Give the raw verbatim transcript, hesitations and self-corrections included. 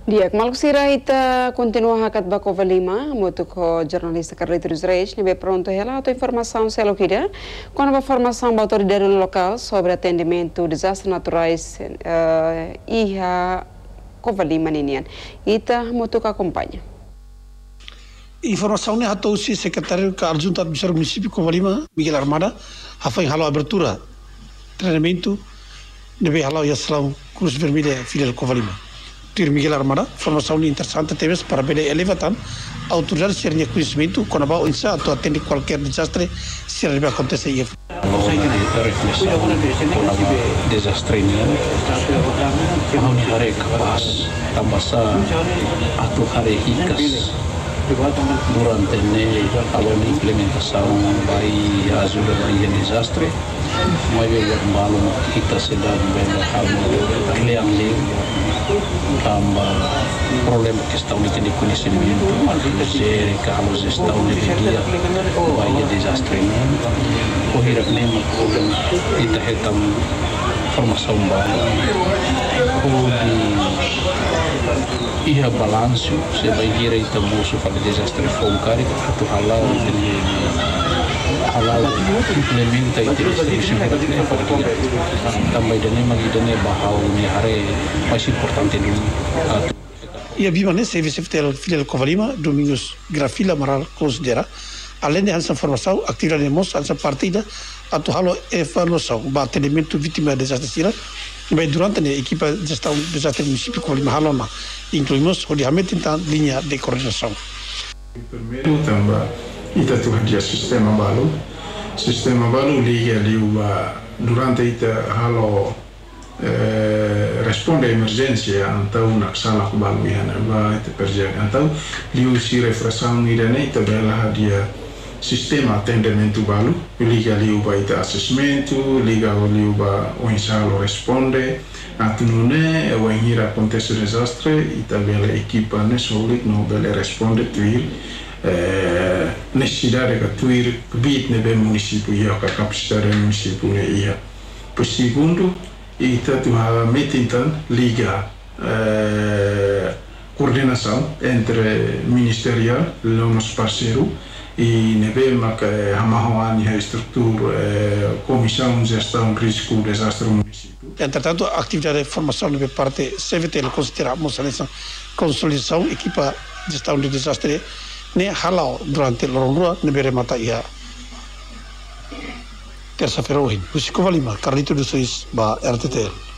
Dia Kemal Kusira ita continua hakat Bakova Lima, moto ko jornalista Carlitos Reis, nebe pronto relato informação selokida, com a formação da autoridade local sobre atendimento desastres naturais uh, e a Kova Lima ninian. Ita moto ko acompanha. Informação ne hatou si secretário ka adjunto administrativo município Kova Lima, Miguel Armada, hafai halo abertura treinamento nebe halo yasalam Cruz Vermelha filial Kova Lima. Tir Miguel Armada, formação interessante temas para bem elevatan autoridades serem conhecimento quando vai insa atau atende qualquer desastre se vai acontecer aí. Reflexão com desastre ini, mau ni hari kapas, tambah sa atau hari hikas. Durante ne awal implementação vai ajuda dari desastre, mau juga malu kita sedang berlaku kliang tambah problema que estão de conhecimento, dizer que a luz está onde dia vai desastre, correr nem problema kita hitam formação baru, ia balanço se vai gira itu musuh pada desastre fongkari atau halal ini halal implementa itu distribusi mereka pada dia tambah dana magi dana bahau ni hari masih importante dulu. E a Bimane serviço filial Kova Lima Domingos Grafila Amaral considera além de essa formação atividade de moça essa partida atau halo evaluação ba atendimento vítima de desastre bem durante a equipa de gestão de desastre município Kova Lima halona incluímos o diamante então linha de coordenação. Primeiro também ita tu hadia sistema baru sistema baru liga liuba durante ita halo eh, responde emergência então nak salah balu yana ba ita perjadi então liu si refresão irane ita bela hadia sistema atendimento balu liga liuba ita assessmento liga liuba o insalo responde atunune o ingira acontece desastre ita bela equipa ne solik no bela responde tuir eh, necessidade de atuar bit nebe município e a capacidade do município ne ia. Por segundo, ita tu ha metintan liga eh, coordenação entre ministerial, los parceiro e nebe mak hamahoan a estrutura eh, comissão de gestão risco desastre município. Entretanto, a atividade de formação nebe parte C V T consideramos nessa consolidação equipa de gestão de desastre ne halau durante lorong nebe remata ia terça-feira hoje. Kova Lima, Carlitos Reis ba R T T L.